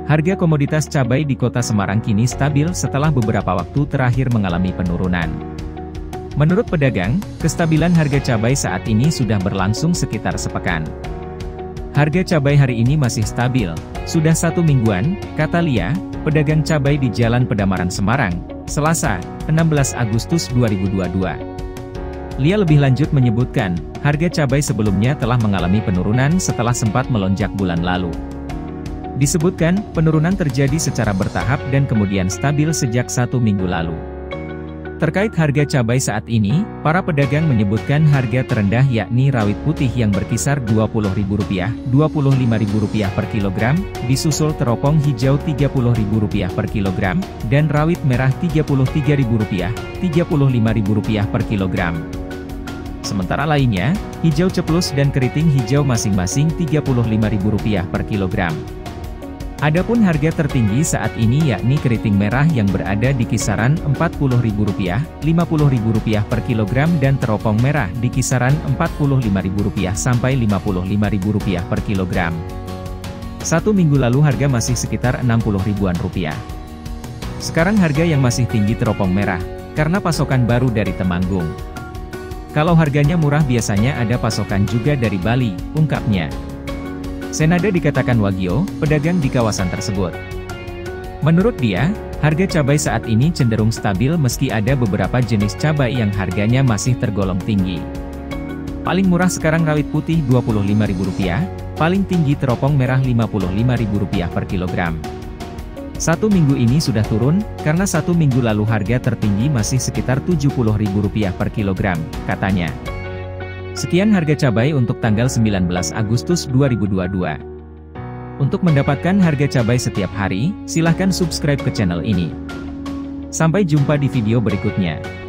Harga komoditas cabai di Kota Semarang kini stabil setelah beberapa waktu terakhir mengalami penurunan. Menurut pedagang, kestabilan harga cabai saat ini sudah berlangsung sekitar sepekan. Harga cabai hari ini masih stabil, sudah 1 mingguan, kata Lia, pedagang cabai di Jalan Pedamaran Semarang, Selasa, 16 Agustus 2022. Lia lebih lanjut menyebutkan, harga cabai sebelumnya telah mengalami penurunan setelah sempat melonjak bulan lalu. Disebutkan, penurunan terjadi secara bertahap dan kemudian stabil sejak 1 minggu lalu. Terkait harga cabai saat ini, para pedagang menyebutkan harga terendah yakni rawit putih yang berkisar Rp20.000, Rp25.000 per kilogram, disusul teropong hijau Rp30.000 per kilogram, dan rawit merah Rp33.000, Rp35.000 per kilogram. Sementara lainnya, hijau ceplus dan keriting hijau masing-masing Rp35.000 per kilogram. Adapun harga tertinggi saat ini yakni keriting merah yang berada di kisaran Rp40.000, Rp50.000 per kilogram dan teropong merah di kisaran Rp45.000 sampai Rp55.000 per kilogram. 1 minggu lalu harga masih sekitar Rp60.000-an. Sekarang harga yang masih tinggi teropong merah, karena pasokan baru dari Temanggung. Kalau harganya murah biasanya ada pasokan juga dari Bali, ungkapnya. Senada dikatakan Wagio, pedagang di kawasan tersebut. Menurut dia, harga cabai saat ini cenderung stabil meski ada beberapa jenis cabai yang harganya masih tergolong tinggi. Paling murah sekarang rawit putih Rp25.000, paling tinggi teropong merah Rp55.000 per kilogram. 1 minggu ini sudah turun, karena 1 minggu lalu harga tertinggi masih sekitar Rp70.000 per kilogram, katanya. Sekian harga cabai untuk tanggal 19 Agustus 2022. Untuk mendapatkan harga cabai setiap hari, silahkan subscribe ke channel ini. Sampai jumpa di video berikutnya.